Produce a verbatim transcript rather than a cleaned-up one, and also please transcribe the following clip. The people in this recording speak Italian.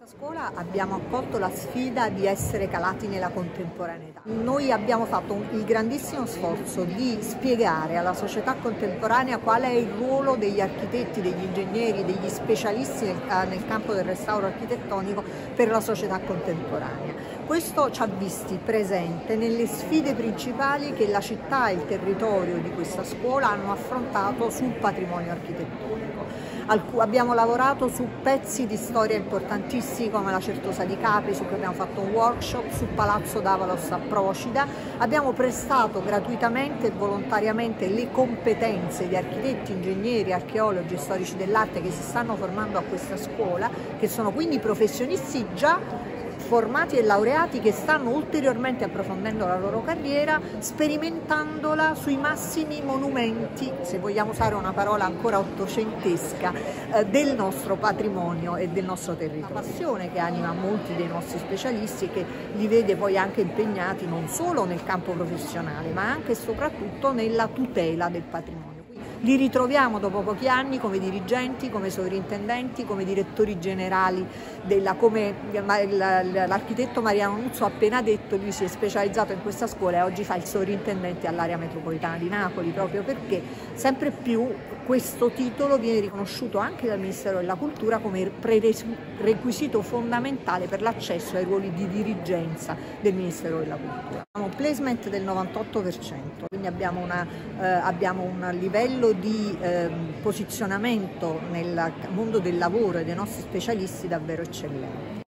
A scuola abbiamo accolto la sfida di essere calati nella contemporaneità. Noi abbiamo fatto un, il grandissimo sforzo di spiegare alla società contemporanea qual è il ruolo degli architetti, degli ingegneri, degli specialisti nel, nel campo del restauro architettonico per la società contemporanea. Questo ci ha visti presente nelle sfide principali che la città e il territorio di questa scuola hanno affrontato sul patrimonio architettonico. Alc- abbiamo lavorato su pezzi di storia importantissimi come la Certosa di Capri, su cui abbiamo fatto un workshop, su Palazzo d'Avalos a Procida. Abbiamo prestato gratuitamente e volontariamente le competenze di architetti, ingegneri, archeologi e storici dell'arte che si stanno formando a questa scuola, che sono quindi professionisti già formati e laureati che stanno ulteriormente approfondendo la loro carriera, sperimentandola sui massimi monumenti, se vogliamo usare una parola ancora ottocentesca, eh, del nostro patrimonio e del nostro territorio. La passione che anima molti dei nostri specialisti e che li vede poi anche impegnati non solo nel campo professionale, ma anche e soprattutto nella tutela del patrimonio. Li ritroviamo dopo pochi anni come dirigenti, come sovrintendenti, come direttori generali, della, come l'architetto Mariano Nuzzo ha appena detto. Lui si è specializzato in questa scuola e oggi fa il sovrintendente all'area metropolitana di Napoli, proprio perché sempre più questo titolo viene riconosciuto anche dal Ministero della Cultura come prerequisito fondamentale per l'accesso ai ruoli di dirigenza del Ministero della Cultura. Abbiamo un placement del novantotto per cento, quindi abbiamo, una, eh, abbiamo un livello di eh, posizionamento nel mondo del lavoro e dei nostri specialisti davvero eccellente.